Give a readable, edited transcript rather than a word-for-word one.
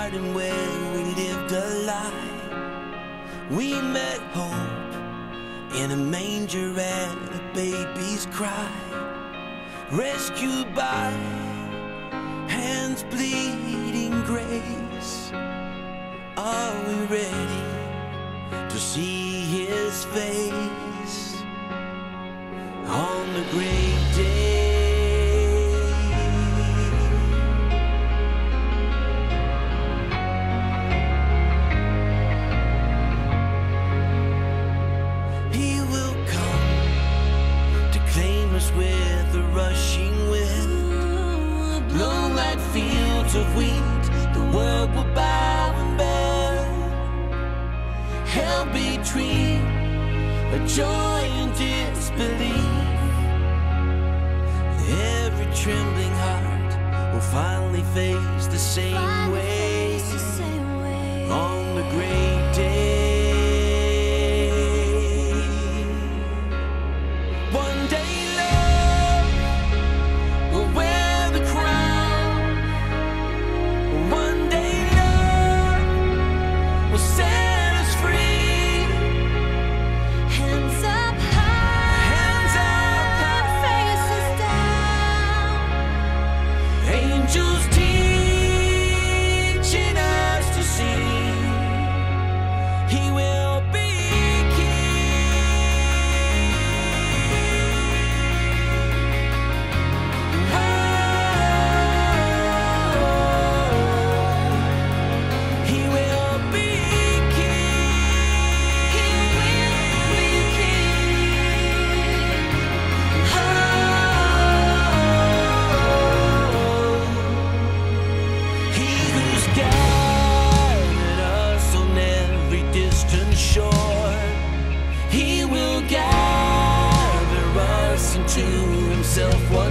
garden where we lived a lie. We met hope in a manger at a baby's cry. Rescued by hands bleeding grace. Are we ready to see his face on the great day? He will come to claim us with a rushing wind, blow like fields of wheat. The world will bow and bend. Hell between a joy and disbelief. Every trembling heart will finally face the same way on the great day. One day love will wear the crown. One day love will set us free. Hands up high, Hands up high, faces down. angels teaching us to see. He will be king. Oh, he will be king. He will be king. Oh, he who's gathered us on every distant shore, he will gather us into himself once